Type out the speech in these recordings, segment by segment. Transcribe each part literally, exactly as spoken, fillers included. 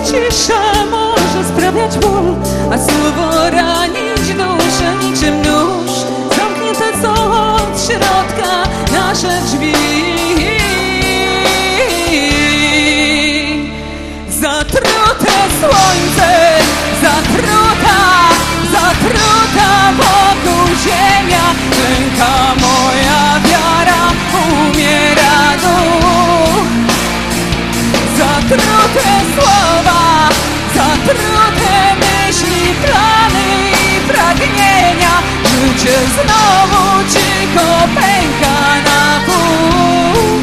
Cisza może sprawiać ból, a słowo ranić duszę niczym nóż. Zamknięte są od środka nasze drzwi. Zatrute słońce, zatruta, zatruta wokół ziemia. Klęka moja wiara, umiera duch. Zatrute słowa, zatrute myśli, plany i pragnienia. Życie znowu cicho pęka na pół.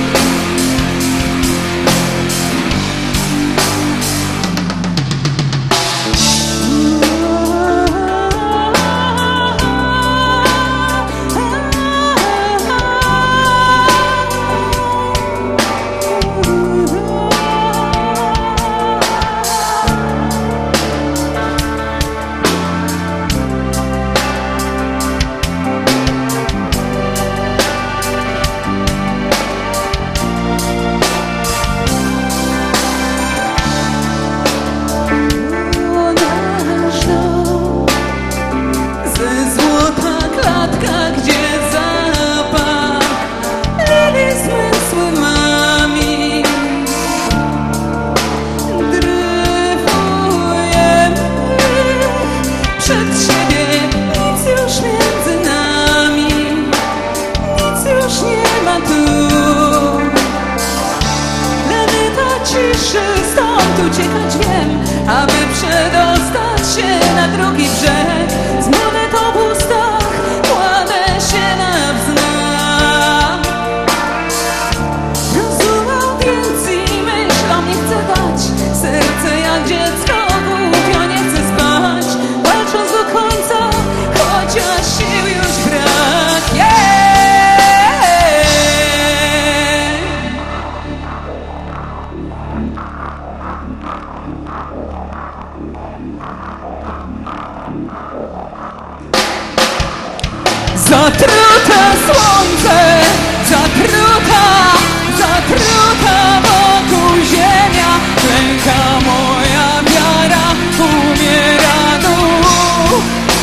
Stąd uciekać wiem, aby przedostać się na drugi brzeg. Z monetą w ustach kładę się na wznak. Rozumam więc i myślom nie chcę dać. Serce jak dziecko głupio nie chce spać, walcząc do końca, chociaż sił już brak. Yeah! Zatrute słońce, zatruta, zatruta wokół ziemia. Klęka moja wiara, umiera duch.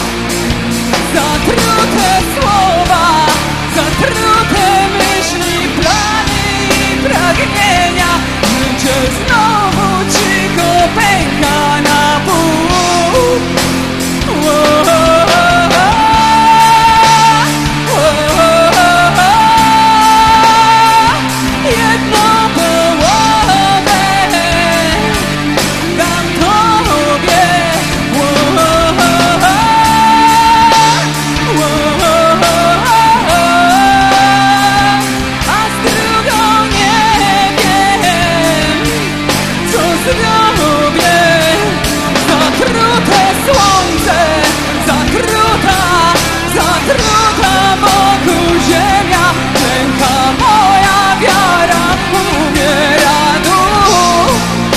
Zatrute słowa, zatrute myśli, plany i pragnienia. Życie znowu cicho pęka na pół. Wow. Zatruta wokół ziemia, klęka moja wiara, umiera duch.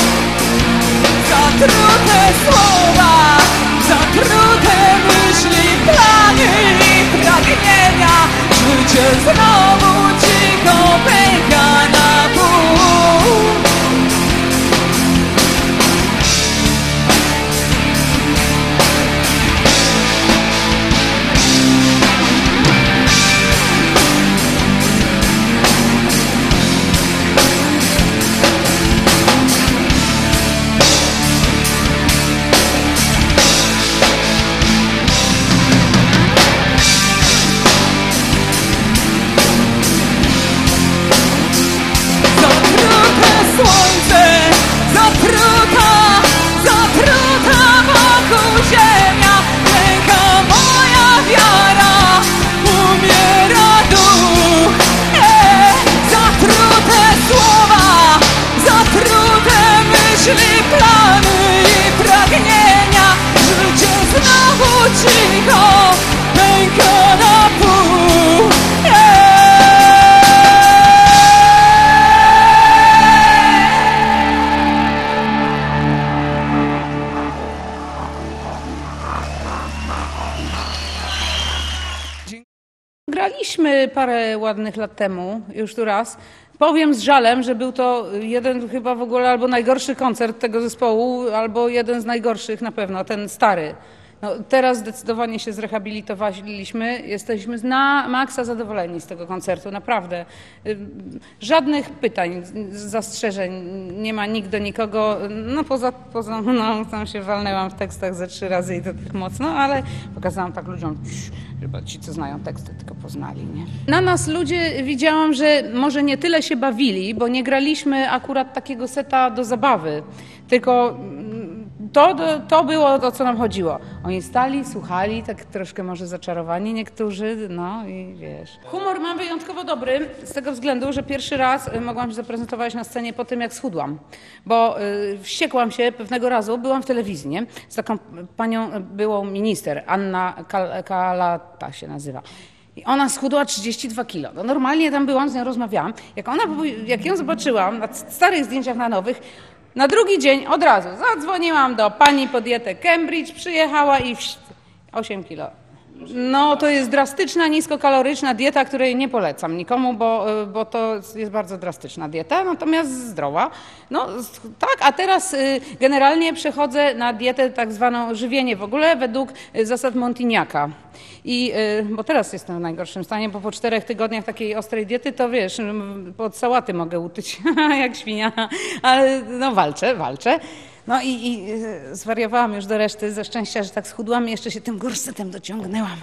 Zatrute słowa, zatrute myśli, plany i pragnienia. Życie znowu cicho pęka na pół. Myśli, plany i pragnienia. Życie znowu cicho pęka na pół. Graliśmy parę ładnych lat temu, już tu raz, Powiem z żalem, że był to jeden chyba w ogóle albo najgorszy koncert tego zespołu, albo jeden z najgorszych na pewno, ten stary. No, teraz zdecydowanie się zrehabilitowaliśmy, jesteśmy na maksa zadowoleni z tego koncertu, naprawdę. Żadnych pytań, zastrzeżeń nie ma nikt do nikogo, no poza, poza no tam się walnęłam w tekstach ze trzy razy i to tak mocno, ale pokazałam tak ludziom, żeby ci, co znają teksty, tylko poznali, nie? Na nas ludzie widziałam, że może nie tyle się bawili, bo nie graliśmy akurat takiego seta do zabawy, tylko To, to było o co nam chodziło. Oni stali, słuchali, tak troszkę może zaczarowani niektórzy, no i wiesz. Humor mam wyjątkowo dobry z tego względu, że pierwszy raz mogłam się zaprezentować na scenie po tym, jak schudłam. Bo y, wściekłam się pewnego razu, byłam w telewizji, nie? Z taką panią byłą minister, Anna Kal- Kalata się nazywa. I ona schudła trzydzieści dwa kilo. No normalnie tam byłam, z nią rozmawiałam. Jak, ona, jak ją zobaczyłam na starych zdjęciach, na nowych, na drugi dzień od razu zadzwoniłam do pani po dietę Cambridge, przyjechała i osiem kilo. No to jest drastyczna, niskokaloryczna dieta, której nie polecam nikomu, bo, bo to jest bardzo drastyczna dieta, natomiast zdrowa. No tak, a teraz generalnie przechodzę na dietę tak zwaną żywienie w ogóle według zasad Montignaca. I, bo teraz jestem w najgorszym stanie, bo po czterech tygodniach takiej ostrej diety to wiesz, pod sałaty mogę utyć jak świnia, ale no walczę, walczę. No i, i zwariowałam już do reszty, ze szczęścia, że tak schudłam i jeszcze się tym gorsetem dociągnęłam.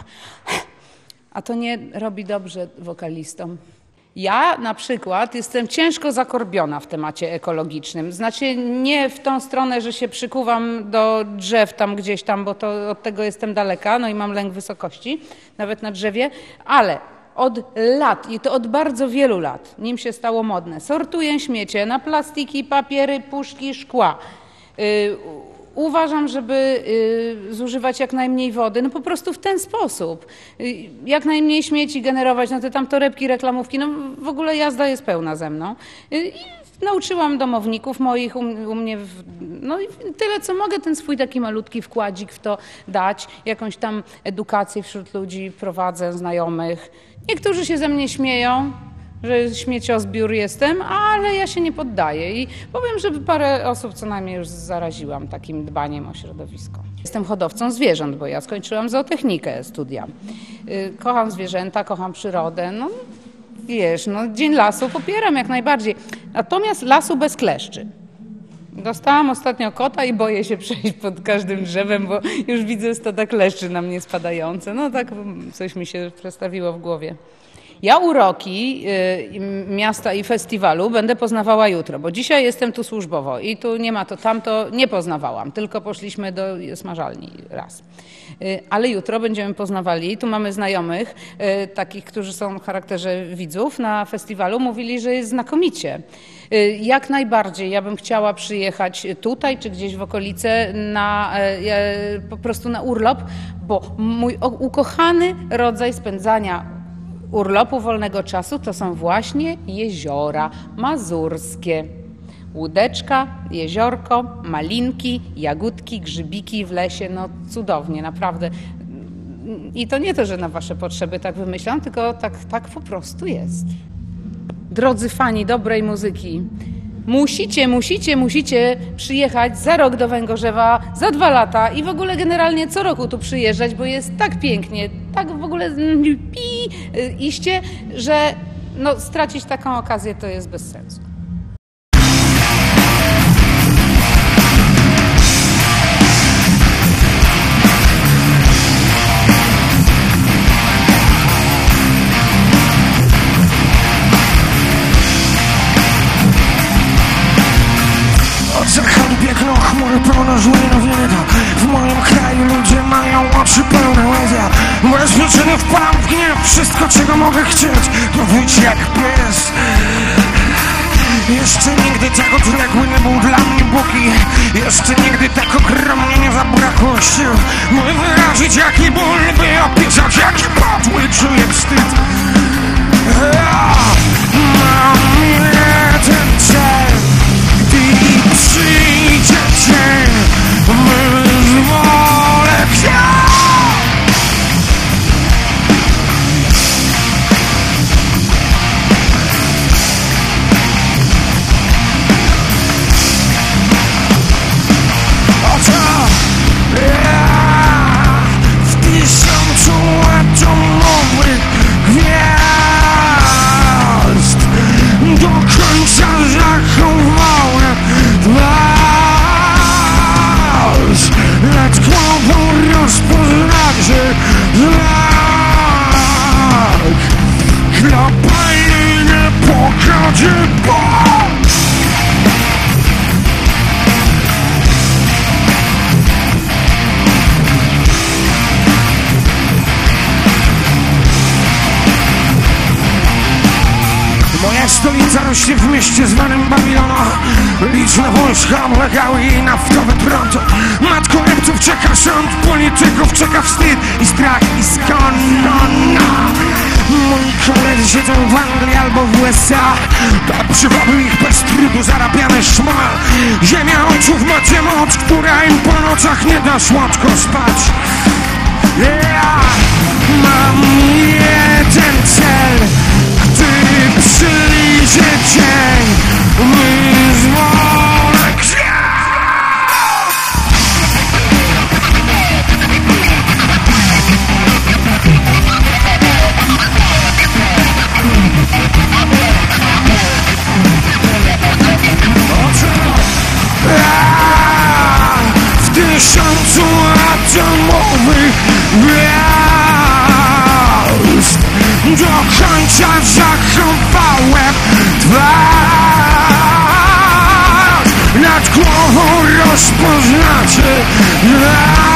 A to nie robi dobrze wokalistom. Ja na przykład jestem ciężko zakorbiona w temacie ekologicznym. Znaczy nie w tą stronę, że się przykuwam do drzew tam gdzieś tam, bo to od tego jestem daleka, no i mam lęk wysokości, nawet na drzewie, ale od lat, i to od bardzo wielu lat, nim się stało modne, sortuję śmiecie na plastiki, papiery, puszki, szkła. Yy, Uważam, żeby y, zużywać jak najmniej wody, no po prostu w ten sposób. Y, jak najmniej śmieci generować, no te tam torebki, reklamówki, no w ogóle jazda jest pełna ze mną. Y, i nauczyłam domowników moich, u, u mnie, w, no i tyle co mogę, ten swój taki malutki wkładzik w to dać, jakąś tam edukację wśród ludzi prowadzę, znajomych. Niektórzy się ze mnie śmieją, że śmieciozbiór jestem, ale ja się nie poddaję i powiem, że parę osób co najmniej już zaraziłam takim dbaniem o środowisko. Jestem hodowcą zwierząt, bo ja skończyłam zootechnikę, studia. Kocham zwierzęta, kocham przyrodę, no wiesz, no Dzień Lasu popieram jak najbardziej, natomiast lasu bez kleszczy. Dostałam ostatnio kota i boję się przejść pod każdym drzewem, bo już widzę stada kleszczy na mnie spadające. No tak coś mi się przestawiło w głowie. Ja uroki y, miasta i festiwalu będę poznawała jutro, bo dzisiaj jestem tu służbowo i tu nie ma to tamto, nie poznawałam, tylko poszliśmy do smażalni raz. Y, ale jutro będziemy poznawali, tu mamy znajomych, y, takich, którzy są w charakterze widzów na festiwalu, mówili, że jest znakomicie. Y, jak najbardziej ja bym chciała przyjechać tutaj, czy gdzieś w okolice na, y, y, po prostu na urlop, bo mój ukochany rodzaj spędzania urlopu wolnego czasu to są właśnie jeziora mazurskie. Łódeczka, jeziorko, malinki, jagódki, grzybiki w lesie, no cudownie, naprawdę. I to nie to, że na wasze potrzeby tak wymyślam, tylko tak, tak po prostu jest. Drodzy fani dobrej muzyki, musicie, musicie, musicie przyjechać za rok do Węgorzewa, za dwa lata i w ogóle generalnie co roku tu przyjeżdżać, bo jest tak pięknie, tak w ogóle pi, iście, że no, stracić taką okazję to jest bez sensu. Biegną chmury pełno żółwia wielka. W moim kraju ludzie mają oczy pełne łez. Bez przyczyny wpadam w gniew. Wszystko czego mogę chcieć to wyjść jak pies. Jeszcze nigdy tak odległy nie był dla mnie Bóg i jeszcze nigdy tak ogromnie nie zabrakło sił, by wyrazić jaki ból, by opisać jaki podły czuję wstyd. Mam jeden cel, gdy przyjdzie dzień, wyzwolę się. stolica rośnie w mieście zwanym Babilona. Liczne wojska oblegały jej naftowe prąd. Matką lepców czeka sąd, polityków czeka wstyd i strach i skon. Moi koledzy siedzą w Anglii albo w U S A. Tak przywabił ich bez trudu zarabiany szmal. Ziemia ojców macie moc, która im po nocach nie da słodko spać. Yeah. Mam jeden cel, gdy przyjdzie dzień wyzwolenia. W tysiącu atomowych gwiazd do końca zachowałem twarz. Nad głową rozpoznacie